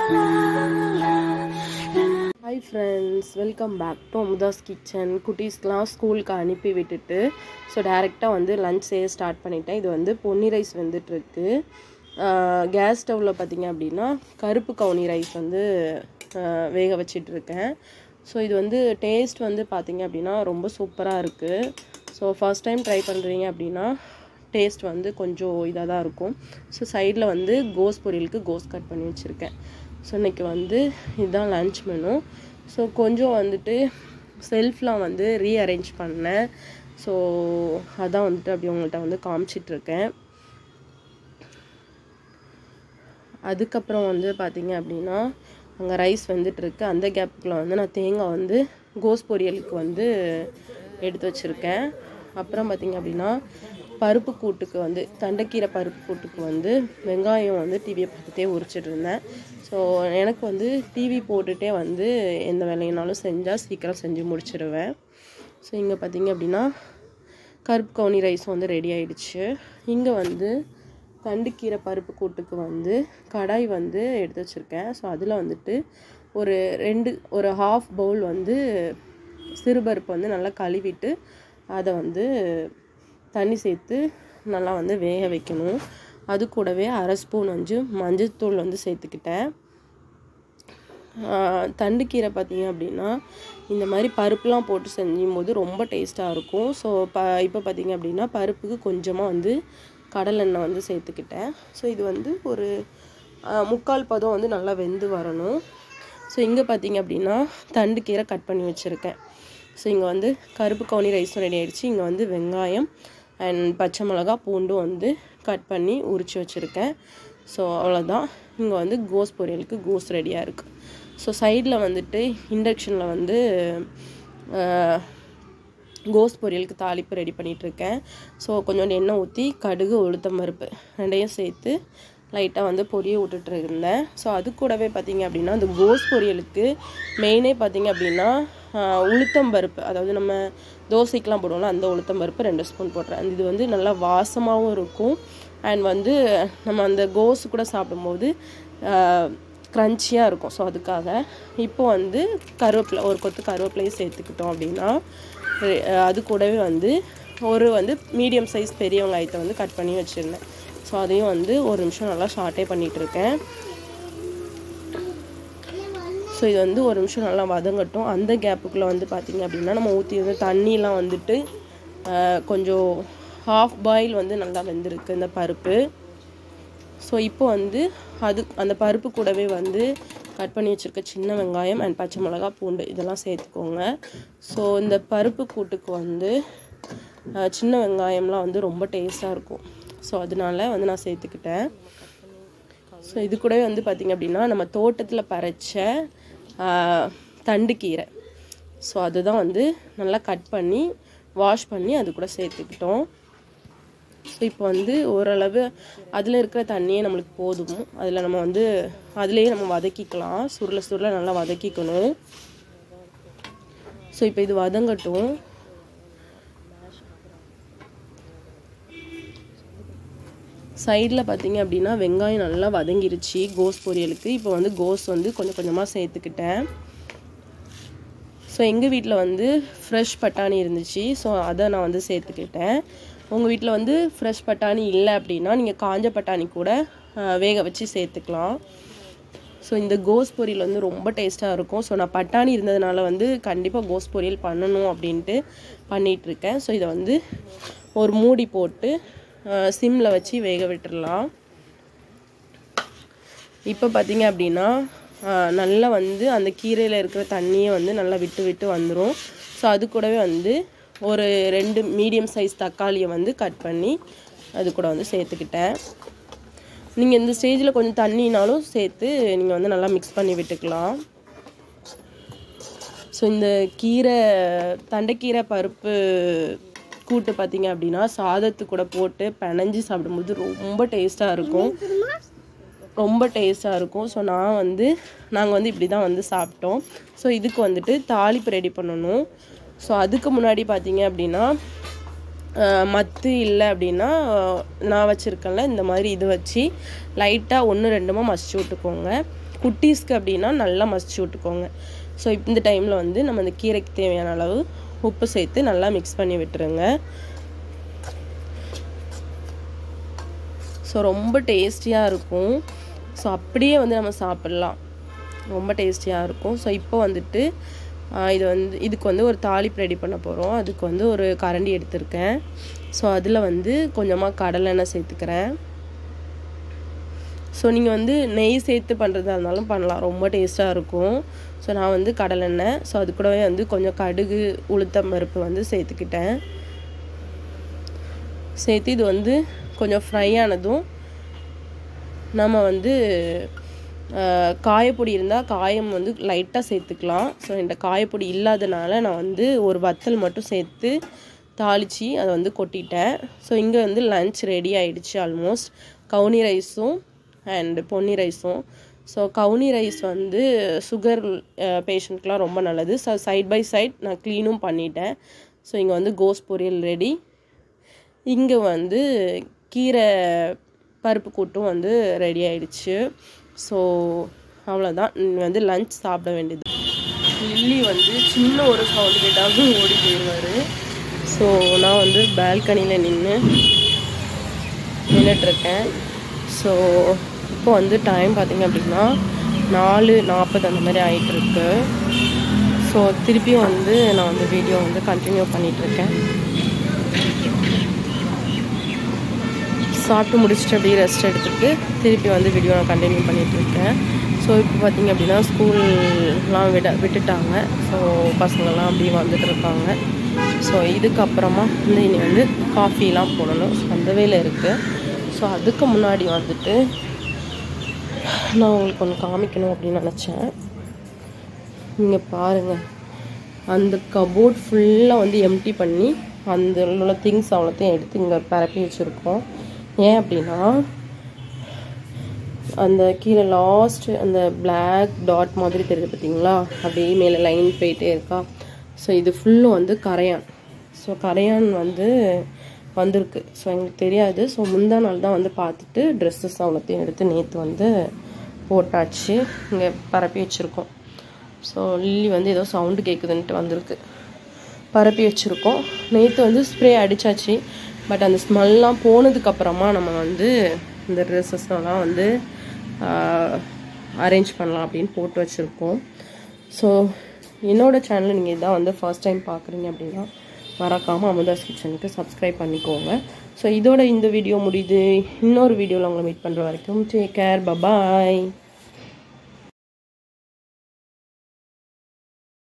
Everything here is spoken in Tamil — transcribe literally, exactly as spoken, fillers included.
Hi friends, welcome back to AMUTHA's kitchen. குட்டீஸ்லாம் ஸ்கூலுக்கு அனுப்பி விட்டுட்டு ஸோ டேரெக்டாக வந்து லஞ்ச் செய்ய ஸ்டார்ட் பண்ணிட்டேன். இது வந்து பொன்னி ரைஸ் வந்துட்டுருக்கு. கேஸ் ஸ்டவ்வில் பார்த்திங்க அப்படின்னா கருப்பு கவுனி ரைஸ் வந்து வேக வச்சிட்ருக்கேன். ஸோ இது வந்து டேஸ்ட் வந்து பார்த்திங்க அப்படின்னா ரொம்ப சூப்பராக இருக்குது. ஸோ ஃபர்ஸ்ட் டைம் ட்ரை பண்ணுறீங்க அப்படின்னா டேஸ்ட் வந்து கொஞ்சம் இதாக தான் இருக்கும். ஸோ சைடில் வந்து கோஸ் பொரியலுக்கு கோஸ் கட் பண்ணி வச்சுருக்கேன். ஸோ இன்றைக்கி வந்து இதுதான் லன்ச் மெனு. ஸோ கொஞ்சம் வந்துட்டு செல்ஃப்லாம் வந்து ரீஅரேஞ்ச் பண்ணேன். ஸோ அதான் வந்துட்டு அப்படி உங்கள்கிட்ட வந்து காமிச்சிட்ருக்கேன். அதுக்கப்புறம் வந்து பார்த்திங்க அப்படின்னா அங்கே ரைஸ் வந்துட்டுருக்கு. அந்த கேப்புக்குள்ள வந்து நான் தேங்காய் வந்து கோஸ் பொரியலுக்கு வந்து எடுத்து வச்சுருக்கேன். அப்புறம் பார்த்திங்க அப்படின்னா பருப்பு கூட்டுக்கு வந்து தண்டைக்கீரை பருப்பு கூட்டுக்கு வந்து வெங்காயம் வந்து டிவியை பார்த்துட்டே உரிச்சிட்டு இருந்தேன். ஸோ எனக்கு வந்து டிவி போட்டுகிட்டே வந்து எந்த வேலையினாலும் செஞ்சால் சீக்கிரம் செஞ்சு முடிச்சிடுவேன். ஸோ இங்கே பார்த்திங்க அப்படின்னா கருப்பு கவுனி ரைஸ் வந்து ரெடி ஆகிடுச்சு. இங்கே வந்து தண்டுக்கீரை பருப்பு கூட்டுக்கு வந்து கடாய் வந்து எடுத்து வச்சுருக்கேன். ஸோ அதில் வந்துட்டு ஒரு ரெண்டு ஒரு ஹாஃப் பவுல் வந்து சிறுபருப்பு வந்து நல்லா கழுவிட்டு அதை வந்து தண்ணி சேர்த்து நல்லா வந்து வேக வைக்கணும். அது கூடவே அரை ஸ்பூன் வந்து மஞ்சள்தூள் வந்து சேர்த்துக்கிட்டேன். தண்டுக்கீரை பார்த்திங்க அப்படின்னா இந்த மாதிரி பருப்புலாம் போட்டு செஞ்சும்போது ரொம்ப டேஸ்ட்டாக இருக்கும். ஸோ ப இப்போ பார்த்திங்க அப்படின்னா பருப்புக்கு கொஞ்சமாக வந்து கடலெண்ணெய் வந்து சேர்த்துக்கிட்டேன். ஸோ இது வந்து ஒரு முக்கால் பதம் வந்து நல்லா வெந்து வரணும். ஸோ இங்கே பார்த்திங்க அப்படின்னா தண்டுக்கீரை கட் பண்ணி வச்சுருக்கேன். ஸோ இங்கே வந்து கருப்பு கவுனி ரைஸும் ரெடி ஆகிடுச்சு. இங்கே வந்து வெங்காயம் அண்ட் பச்சை மிளகா பூண்டும் வந்து கட் பண்ணி உரித்து வச்சுருக்கேன். ஸோ அவ்வளோதான். இங்கே வந்து கோஸ் பொரியலுக்கு கோஸ் ரெடியாக இருக்குது. ஸோ சைடில் வந்துட்டு இண்டக்ஷனில் வந்து கோஸ் பொரியலுக்கு தாளிப்பு ரெடி பண்ணிகிட்ருக்கேன். ஸோ கொஞ்சோண்டு எண்ணெய் ஊற்றி கடுகு உளுத்தம் பருப்பு ரெண்டையும் சேர்த்து லைட்டாக வந்து பொரிய விட்டுட்டு இருந்தேன். ஸோ அது கூடவே பார்த்திங்க அப்படின்னா அந்த கோஸ் பொரியலுக்கு மெயினே பார்த்திங்க அப்படின்னா உளுத்தம் பருப்பு, அதாவது நம்ம தோசைக்கெலாம் போடுவோம்ல அந்த உளுத்தம் பருப்பு ரெண்டு ஸ்பூன் போடுறேன். இது வந்து நல்லா வாசமாகவும் இருக்கும். அண்ட் வந்து நம்ம அந்த கோஸ் கூட சாப்பிடும்போது க்ரன்ச்சியாக இருக்கும். ஸோ அதுக்காக இப்போ வந்து கருவேப்பிலை ஒரு கொத்து கருவேப்பிலையும் சேர்த்துக்கிட்டோம் அப்படின்னா அது கூடவே வந்து ஒரு வந்து மீடியம் சைஸ் பெரிய வெங்காயத்தை வந்து கட் பண்ணி வச்சுருந்தேன். ஸோ அதையும் வந்து ஒரு நிமிஷம் நல்லா ஷார்ட்டே பண்ணிகிட்ருக்கேன். ஸோ இது வந்து ஒரு நிமிஷம் நல்லா வதங்கட்டும். அந்த கேப்புக்குள்ளே வந்து பார்த்திங்க அப்படின்னா நம்ம ஊற்றி வந்து தண்ணியெலாம் வந்துட்டு கொஞ்சம் ஹாஃப் பாயில் வந்து நல்லா வெந்திருக்கு இந்த பருப்பு. ஸோ இப்போ வந்து அது அந்த பருப்பு கூடவே வந்து கட் பண்ணி வச்சுருக்க சின்ன வெங்காயம் அண்ட் பச்சை மிளகா பூண்டு இதெல்லாம் சேர்த்துக்கோங்க. ஸோ இந்த பருப்பு கூட்டுக்கு வந்து சின்ன வெங்காயம்லாம் வந்து ரொம்ப டேஸ்ட்டாக இருக்கும். ஸோ அதனால வந்து நான் சேர்த்துக்கிட்டேன். ஸோ இது கூடவே வந்து பார்த்திங்க அப்படின்னா நம்ம தோட்டத்தில் பறிச்ச தண்டுக்கீரை, ஸோ அதுதான் வந்து நல்லா கட் பண்ணி வாஷ் பண்ணி அது கூட சேர்த்துக்கிட்டோம். ஸோ இப்போ வந்து ஓரளவு அதில் இருக்கிற தண்ணியே நம்மளுக்கு போதும். அதில் நம்ம வந்து அதிலேயே நம்ம வதக்கிக்கலாம். சுருளை சுருளை நல்லா வதக்கிக்கணும். ஸோ இப்போ இது வதங்கட்டும். சைடில் பார்த்திங்க அப்படின்னா வெங்காயம் நல்லா வதங்கிருச்சு கோஸ் பொரியலுக்கு. இப்போ வந்து கோஸ் வந்து கொஞ்சம் கொஞ்சமாக சேர்த்துக்கிட்டேன். ஸோ எங்கள் வீட்டில் வந்து ஃப்ரெஷ் பட்டாணி இருந்துச்சு. ஸோ அதை நான் வந்து சேர்த்துக்கிட்டேன். உங்கள் வீட்டில் வந்து ஃப்ரெஷ் பட்டாணி இல்லை அப்படின்னா நீங்கள் காஞ்ச பட்டாணி கூட வேக வச்சு சேர்த்துக்கலாம். ஸோ இந்த கோஸ் பொரியல் வந்து ரொம்ப டேஸ்ட்டாக இருக்கும். ஸோ நான் பட்டாணி இருந்ததுனால வந்து கண்டிப்பாக கோஸ் பொரியல் பண்ணணும் அப்படின்ட்டு பண்ணிகிட்ருக்கேன். ஸோ இதை வந்து ஒரு மூடி போட்டு சிம்மில் வச்சு வேக விட்டுடலாம். இப்போ பார்த்திங்க அப்படின்னா நல்லா வந்து அந்த கீரையில் இருக்கிற தண்ணியை வந்து நல்லா விட்டு விட்டு வந்துடும். ஸோ அது கூடவே வந்து ஒரு ரெண்டு மீடியம் சைஸ் தக்காளியை வந்து கட் பண்ணி அது கூட வந்து சேர்த்துக்கிட்டேன். நீங்கள் இந்த ஸ்டேஜில் கொஞ்சம் தண்ணினாலும் சேர்த்து நீங்கள் வந்து நல்லா மிக்ஸ் பண்ணி விட்டுக்கலாம். ஸோ இந்த கீரை தண்டைக்கீரை பருப்பு கூட்டு பார்த்திங்க அப்படின்னா சாதத்து கூட போட்டு பிணைஞ்சி சாப்பிடும்போது ரொம்ப டேஸ்ட்டாக இருக்கும். ரொம்ப டேஸ்ட்டாக இருக்கும். ஸோ நான் வந்து நாங்கள் வந்து இப்படி தான் வந்து சாப்பிட்டோம். ஸோ இதுக்கு வந்துட்டு தாளிப்பு ரெடி பண்ணணும். ஸோ அதுக்கு முன்னாடி பார்த்திங்க அப்படின்னா மத்து இல்லை அப்படின்னா நான் வச்சுருக்கேன்ல இந்த மாதிரி இது வச்சு லைட்டாக ஒன்று ரெண்டுமா மசிச்சு விட்டுக்கோங்க. குட்டீஸ்க்கு அப்படின்னா நல்லா மசிச்சு விட்டுக்கோங்க. ஸோ இந்த டைமில் வந்து நம்ம இந்த கீரைக்கு தேவையான அளவு உப்பு சேர்த்து நல்லா மிக்ஸ் பண்ணி விட்டுருங்க. ஸோ ரொம்ப டேஸ்டியாக இருக்கும். ஸோ அப்படியே வந்து நம்ம சாப்பிட்லாம், ரொம்ப டேஸ்டியாக இருக்கும். ஸோ இப்போ வந்துட்டு இது வந்து இதுக்கு வந்து ஒரு தாளிப்பு ரெடி பண்ண போகிறோம். அதுக்கு வந்து ஒரு கரண்டி எடுத்திருக்கேன். ஸோ அதில் வந்து கொஞ்சமாக கடலெண்ணெய் சேர்த்துக்கிறேன். ஸோ நீங்கள் வந்து நெய் சேர்த்து பண்ணுறதா இருந்தாலும் பண்ணலாம், ரொம்ப டேஸ்ட்டாக இருக்கும். ஸோ நான் வந்து கடலெண்ணெய், ஸோ அது கூடவே வந்து கொஞ்சம் கடுகு உளுத்தம் பருப்பு வந்து சேர்த்துக்கிட்டேன். சேர்த்து இது வந்து கொஞ்சம் ஃப்ரை ஆனதும் நம்ம வந்து காயப்பொடி இருந்தால் காயம் வந்து லைட்டாக சேர்த்துக்கலாம். ஸோ இந்த காயப்பொடி இல்லாதனால நான் வந்து ஒரு வத்தல் மட்டும் சேர்த்து தாளித்து அதை வந்து கொட்டிட்டேன். ஸோ இங்கே வந்து லன்ச் ரெடி ஆகிடுச்சு ஆல்மோஸ்ட். கவுனி ரைஸும் அண்ட் பொன்னி ரைஸும். ஸோ கவுனி ரைஸ் வந்து சுகர் பேஷண்ட்க்கெலாம் ரொம்ப நல்லது. ஸோ சைட் பை சைட் நான் க்ளீனும் பண்ணிட்டேன். ஸோ இங்கே வந்து கோஸ் பொரியல் ரெடி. இங்கே வந்து கீரை பருப்பு கூட்டும் வந்து ரெடி ஆகிடுச்சு. ஸோ அவ்வளோதான், வந்து லன்ச் சாப்பிட வேண்டியது. லில்லி வந்து சின்ன ஒரு சவுண்டு கேட்டாலும் ஓடி போயிடுவார். ஸோ நான் வந்து பால்கனியில் நின்று நின்றுட்டுருக்கேன். ஸோ இப்போ வந்து டைம் பார்த்திங்க அப்படின்னா நாலு நாற்பது அந்த மாதிரி ஆகிட்டுருக்கு. ஸோ திருப்பியும் வந்து நான் வந்து வீடியோ வந்து கண்டினியூ பண்ணிகிட்ருக்கேன். சாப்பிட்டு முடிச்சுட்டு அப்படியே ரெஸ்ட் எடுத்துகிட்டு திருப்பி வந்து வீடியோ நான் கண்டினியூ பண்ணிகிட்ருக்கேன். ஸோ இப்போ பார்த்திங்க அப்படின்னா ஸ்கூல்லாம் விட விட்டுட்டாங்க. ஸோ பசங்கள்லாம் அப்படியே வந்துட்டு இருக்காங்க. ஸோ இதுக்கப்புறமா வந்து இனி வந்து காஃபிலாம் போடணும். ஸோ அந்த வேலை இருக்குது. ஸோ அதுக்கு முன்னாடி வந்துட்டு நான் உங்களுக்கு ஒன்று காமிக்கணும் அப்படின்னு நினச்சேன். இங்கே பாருங்கள், அந்த கபோர்ட் ஃபுல்லாக வந்து எம்டி பண்ணி அந்த உள்ள திங்ஸ் அவ்வளோத்தையும் எடுத்து இங்கே பரப்பி வச்சுருக்கோம். ஏன் அப்படின்னா அந்த கீழே லாஸ்ட்டு அந்த பிளாக் டாட் மாதிரி தெரியுது பார்த்தீங்களா, அப்படியே மேலே லைன் போயிட்டே இருக்கா. ஸோ இது ஃபுல்லும் வந்து கரையான். ஸோ கரையான் வந்து வந்திருக்கு. ஸோ எங்களுக்கு தெரியாது. ஸோ முந்தா நாள் தான் வந்து பார்த்துட்டு ட்ரெஸ்ஸஸ் அவ்வளோத்தையும் எடுத்து நேற்று வந்து போட்டாச்சு, இங்கே பரப்பி வச்சுருக்கோம். ஸோ லில்லி வந்து ஏதோ சவுண்டு கேட்குதுன்ட்டு வந்திருக்கு, பரப்பி வச்சுருக்கோம். நேற்று வந்து ஸ்ப்ரே அடித்தாச்சு. பட் அந்த ஸ்மெல்லாம் போனதுக்கப்புறமா நம்ம வந்து இந்த ட்ரெஸ்ஸஸ்லாம் வந்து அரேஞ்ச் பண்ணலாம் அப்படின்னு போட்டு வச்சுருக்கோம். ஸோ என்னோடய சேனலை நீங்கள் இதான் வந்து ஃபர்ஸ்ட் டைம் பார்க்குறீங்க அப்படின்னா மறக்காமல் அமுதாஸ் கிச்சனுக்கு சப்ஸ்கிரைப் பண்ணிக்கோங்க. ஸோ இதோட இந்த வீடியோ முடியுது. இன்னொரு வீடியோவில் உங்களை மீட் பண்ணுற வரைக்கும் டேக் கேர், பபாய்.